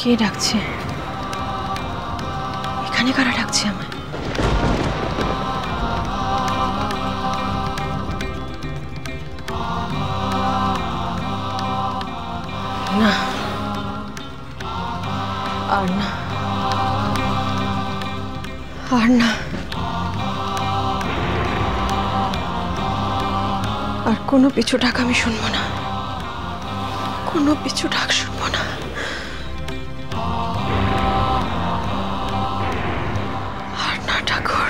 কে ডাকছে? এখানে কারা ডাকছে আমায়? না, আর না, আর না, আর কোনো পিছু ডাক আমি শুনবো না, কোনো পিছু ডাক শুনবো না। আর না ঠাকুর।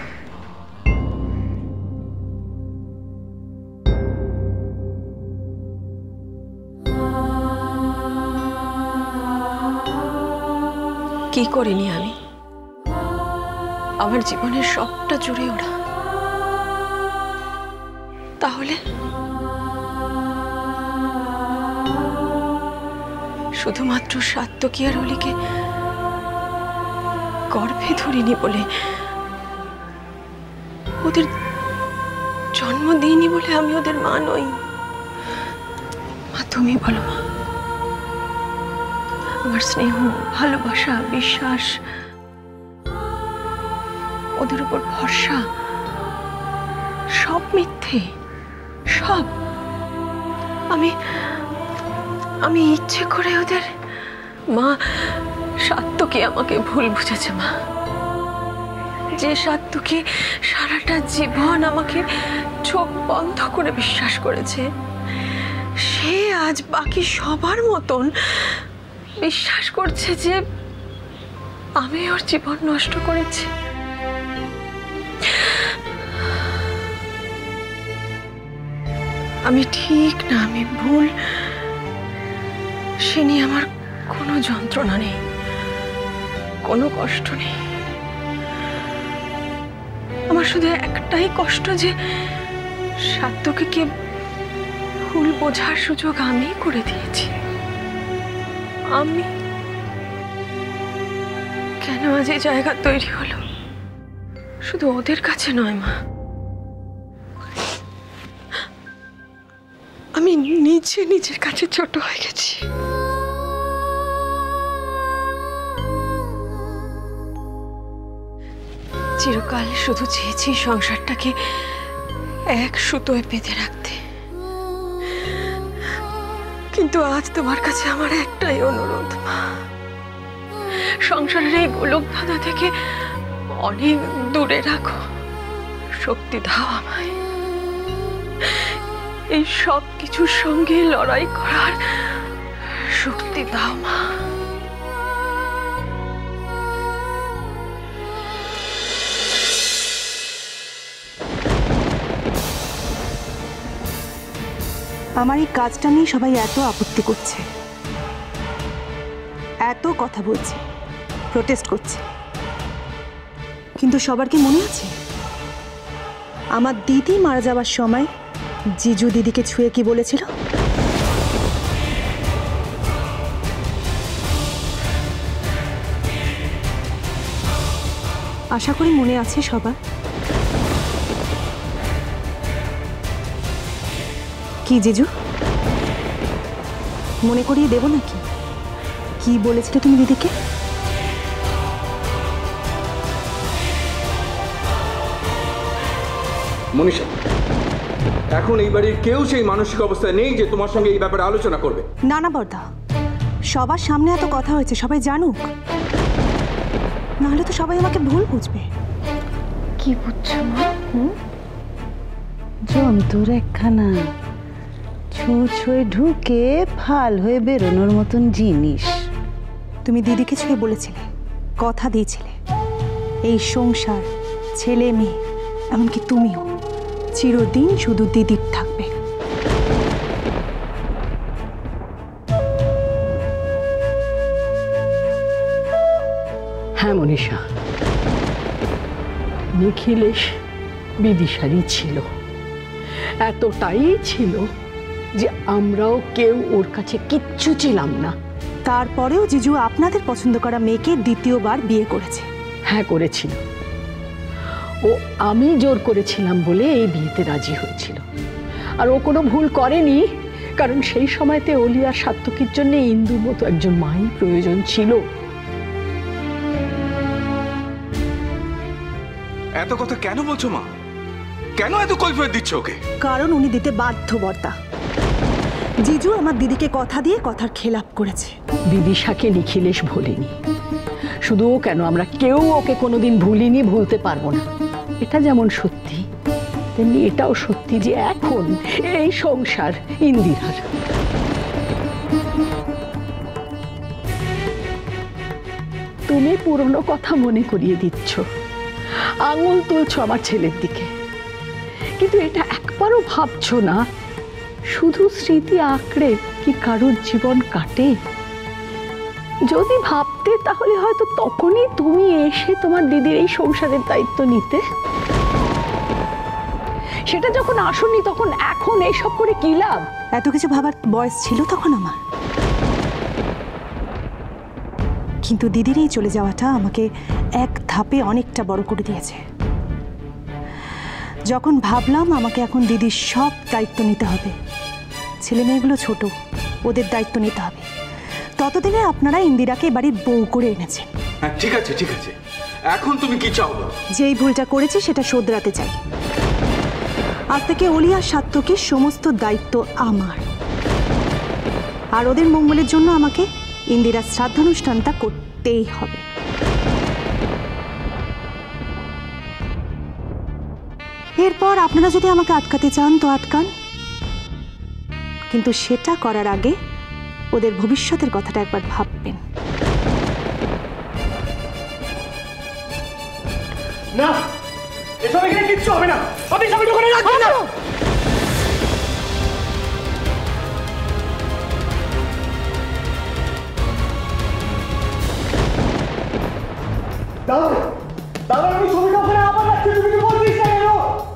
কি করিনি আমি? আমার জীবনের সবটা জুড়ে ওরা। তাহলে শুধুমাত্র সাত্তকী আর অলিকে গর্ভে ধরিনি বলে, ওদের জন্ম দিইনি বলে আমি ওদের মা নই? মা তুমি বলো মা। আমার স্নেহ, ভালোবাসা, বিশ্বাস, ওদের উপর ভরসা সব মিথ্যে, সব। আমি ইচ্ছে করে ওদের মা। সাত্তকী আমাকে ভুল বুঝেছে মা। যে সাত্তকী সারাটা জীবন আমাকে চোখ বন্ধ করে বিশ্বাস করেছে, সে আজ বাকি সবার মতন বিশ্বাস করছে যে আমি ওর জীবন নষ্ট করেছি। আমি ঠিক না, আমি ভুল, সে নিয়ে আমার কোনো যন্ত্রণা নেই, কোনো কষ্ট নেই। আমার শুধু একটাই কষ্ট যে সাত্তকীকে ভুল বোঝার সুযোগ আমি করে দিয়েছি। আমি কেন আজ এই জায়গা তৈরি হলো? শুধু ওদের কাছে নয় মা, আমি নিজের কাছে ছোট হয়ে গেছি। চিরকাল শুধু চেয়েছি সংসারটাকে এক সুতোয় বেঁধে রাখতে, কিন্তু আজ তোমার কাছে আমার একটাই অনুরোধ মা, সংসারের এই গোলক ধাঁধা থেকে অনেক দূরে রাখো। শক্তি দাও আমায়, এই সব কিছুর সঙ্গে লড়াই করার শক্তি দাও মা। আমার এই কাজটা নিয়ে সবাই এত আপত্তি করছে, এত কথা বলছে, প্রোটেস্ট করছে, কিন্তু সবার কি মনে আছে আমার দিদি মারা যাওয়ার সময় জিজু দিদিকে ছুঁয়ে কি বলেছিল? আশা করি মনে আছে সবার। কি জিজু, মনে করিয়ে দেব নাকি কি বলেছিলে তুমি দিদিকে? মনীষা, এখন এই বাড়ির কেউ সেই মানসিক অবস্থায় নেই যে তোমার সঙ্গে এই ব্যাপারে আলোচনা করবে। না না বর্দা, সবার সামনে এত কথা হয়েছে, সবাই জানুক, নাহলে তো সবাই আমাকে ভুল বুঝবে। কি বুঝছো মা? জন্তুর একখানা ছুঁয়ে ঢুকে ফাল হয়ে বেরোনোর মতন জিনিস। তুমি দিদিকে ছুঁয়ে বলেছিলে, কথা দিয়েছিলে, এই সংসার, ছেলে মেয়ে, এমনকি তুমিও চিরদিন শুধু দিদির থাকবে। হ্যাঁ মনীষা, নিখিলেশ বিদিশারই ছিল, এতটাই ছিল যে আমরাও কেউ ওর কাছে কিচ্ছু ছিলাম না। তারপরেও জিজু আপনাদের পছন্দ করা মেয়েকে দ্বিতীয়বার বিয়ে করেছে। হ্যাঁ করেছিল, ও আমি জোর করেছিলাম বলে এই বিয়েতে রাজি হয়েছিল। আর ও কোনো ভুল করেনি, কারণ সেই সময়তে অলি আর সাত্তকীর জন্য ইন্দুর মতো একজন মাই প্রয়োজন ছিল। এত কথা কেন বলছো মা? কেন এত কৈফিয়ত দিচ্ছ ওকে? কারণ উনি দিতে বাধ্য বর্তা। জিজু আমার দিদিকে কথা দিয়ে কথার খেলাপ করেছে। বিদিশাকে নিখিলেশ ভোলেনি, শুধু ও কেন, আমরা কেউ ওকে কোনোদিন ভুলিনি, ভুলতে পারবো না। এটা যেমন সত্যি তেমনি এটাও সত্যি যে এখন এই সংসার ইন্দিরার। তুমি পুরনো কথা মনে করিয়ে দিচ্ছ, আঙুল তুলছো আমার ছেলের দিকে, কিন্তু এটা একবারও ভাবছো না শুধু স্মৃতি আঁকড়ে কি কারোর জীবন কাটে? যদি ভাবতে তাহলে হয়তো তখনই তুমি এসে তোমার দিদির এই সংসারের দায়িত্ব নিতে। সেটা যখন আসুনি তখন এখন এইসব করে কি লাভ? এত কিছু ভাবার বয়স ছিল তখন আমার, কিন্তু দিদির এই চলে যাওয়াটা আমাকে এক ধাপে অনেকটা বড় করে দিয়েছে। যখন ভাবলাম আমাকে এখন দিদির সব দায়িত্ব নিতে হবে, ছেলে মেয়েগুলো ছোট, ওদের দায়িত্ব নিতে হবে, ততদিনে আপনারা ইন্দিরাকে বাড়ির বউ করে এনেছেন। হ্যাঁ ঠিক আছে ঠিক আছে, এখন তুমি কি চাও? যেই ভুলটা করেছি সেটা শোধরাতে চাই। আজ থেকে অলি আর সাত্তকীর সমস্ত দায়িত্ব আমার, আর ওদের মঙ্গলের জন্য আমাকে ইন্দিরার শ্রাদ্ধানুষ্ঠানটা করতেই হবে। এরপর আপনারা যদি আমাকে আটকাতে চান তো আটকান, কিন্তু সেটা করার আগে ওদের ভবিষ্যতের কথাটা একবার ভাববেন। না, এসব এখানে কিচ্ছু হবে না। আপনি সবাই দোকানে রাখবেন না। দাদা, দাদা, আমি ছবিটা ওখানে আবার রাখছি, তুমি কি বলছিস না কেন?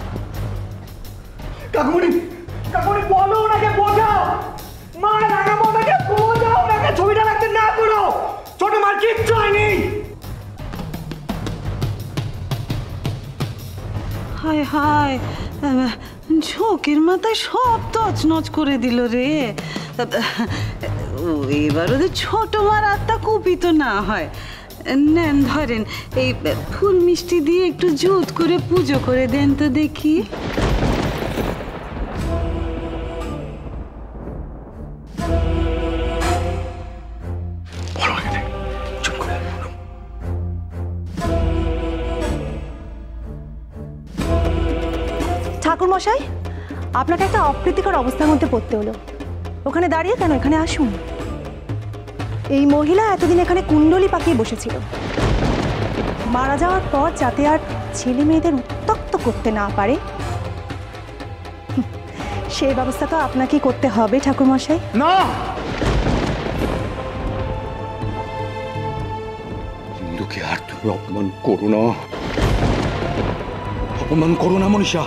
কাকুমণি, কাকুমণি বলো ওনাকে, বোঝাও। মা রাগাবো, ওনাকে বোঝাও, ওনাকে ছবিটা রাখতে না করো। ছোট মার কিচ্ছু হয়নি। হায় হায়, ঝোঁকের মাথায় সব তছনছ করে দিল রে। এবার ওদের ছোট মার আত্মা কুপিত না হয়। নেন, ধরেন, এই ফুল মিষ্টি দিয়ে একটু জুত করে পুজো করে দেন তো দেখি। ঠাকুর মশাই, আপনাকে একটা অপ্রীতিকর অবস্থার মধ্যে পড়তে হলো। ওখানে দাঁড়িয়ে কেন, এখানে আসুন। এই মহিলা এতদিন এখানে কুণ্ডলি পাকিয়ে বসেছিল, মারা যাওয়ার পর যাতে আর ছেলে মেয়েদের উত্ত্যক্ত করতে না পারে সেই ব্যবস্থা তো আপনাকেই করতে হবে ঠাকুর মশাই। না, ইন্দুকে আর তুমি অপমান করো না, অপমান করো না মনীষা।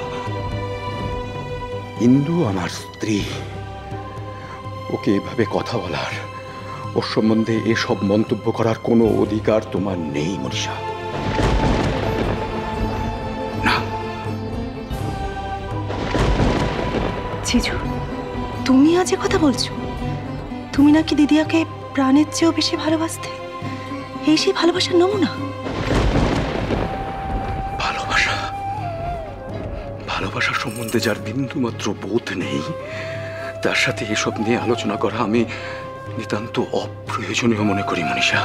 ইন্দু আমার স্ত্রী, ওকে এভাবে কথা বলার, ওর সম্বন্ধে এসব মন্তব্য করার কোনো অধিকার তোমার নেই মনীষা। না। জিজু, তুমি আজ এ কথা বলছো? তুমি নাকি দিদিয়াকে প্রাণের চেয়েও বেশি ভালোবাসতে? এই সেই ভালোবাসার নমুনা? ভালোবাসা, ভালোবাসার সম্বন্ধে যার বিন্দু মাত্র বোধ নেই তার সাথে এসব নিয়ে আলোচনা করা আমি নিতান্ত অপ্রয়োজনীয় মনে করি মনীষা।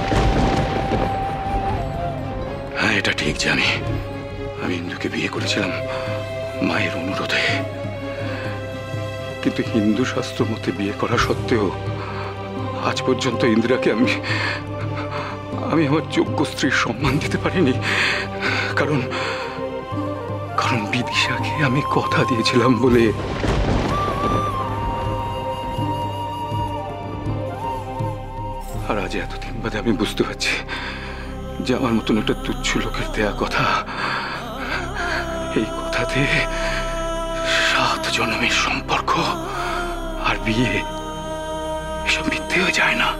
হ্যাঁ, এটা ঠিক যে আমি ইন্দুকে বিয়ে করেছিলাম মায়ের অনুরোধে, কিন্তু হিন্দু শাস্ত্র মতে বিয়ে করা সত্ত্বেও আজ পর্যন্ত ইন্দিরাকে আমি আমার যোগ্য স্ত্রীর সম্মান দিতে পারিনি। কারণ বিদিশাকে আমি কথা দিয়েছিলাম বলে। আর আজ এতদিন বাদে আমি বুঝতে পারছি যে আমার মতন একটা তুচ্ছ লোকের দেয়া কথা, এই কথাতে 7 জন্মের সম্পর্ক আর বিয়ে এসব মিথ্যে হয়ে যায় না।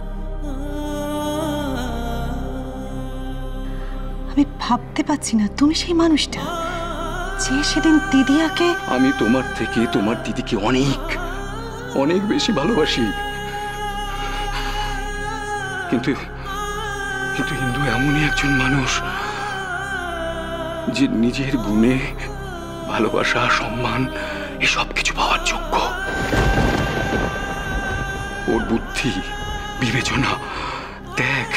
আমি ভাবতে পারছি না তুমি সেই মানুষটা যে সেদিন দিদিয়াকে। আমি তোমার থেকে তোমার দিদিকে অনেক অনেক বেশি ভালোবাসি। কিন্তু কিন্তু ইন্দু এমনই একজন মানুষ যে নিজের গুণে ভালোবাসা, সম্মান এসব কিছু পাওয়ার যোগ্য। ওর বুদ্ধি, বিবেচনা, ত্যাগ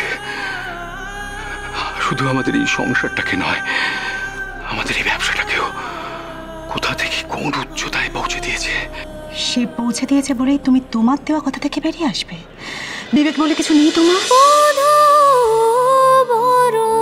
শুধু আমাদের এই সংসারটাকে নয়, আমাদের এই ব্যবসাটাকেও কোথা থেকে কোন উচ্চতায় পৌঁছে দিয়েছে। সে পৌঁছে দিয়েছে বলেই তুমি তোমার দেওয়া কথা থেকে বেরিয়ে আসবে? বিবেক বলে কিছু নেই তোমার?